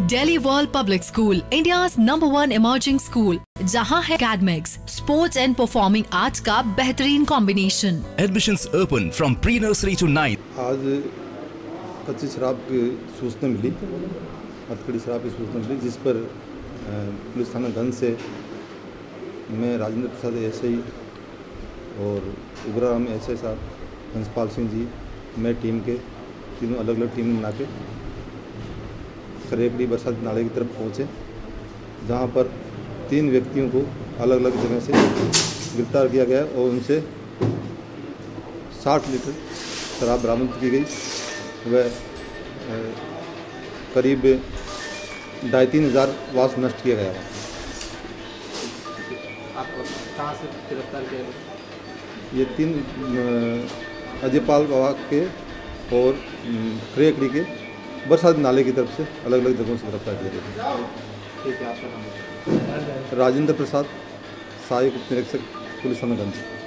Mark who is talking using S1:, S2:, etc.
S1: Delhi world public school, India's number 1 emerging school, जहां है academics, sports and performing arts का बेहतरीन combination.
S2: Admissions open from pre-nursery to 9th।
S3: आज कच्ची शराब की सूचना मिली, हथकड़ी शराब की सूचना मिली, जिस पर पुलिस थाना गंज से मैं राजेंद्र प्रसाद एसआई और उग्राराम एसआई साहब, हंसपाल सिंह जी, मैं टीम के तीनों अलग अलग टीम बना के करेकड़ी बरसात नाले की तरफ पहुँचे, जहाँ पर 3 व्यक्तियों को अलग अलग जगह से गिरफ्तार किया गया और उनसे 60 लीटर शराब बरामद की गई। वह करीब 2,500-3 हज़ार वास नष्ट किया गया।
S4: आप कहाँ से गिरफ्तार किया गया?
S3: ये 3 अजयपाल बाबा के और करेकड़ी के बरसात नाले की तरफ से अलग अलग जगहों से गिरफ्तार किया गया।
S4: ठीक है, आपका नाम?
S3: राजेंद्र प्रसाद, सहायक उप निरीक्षक पुलिस थाना गंज।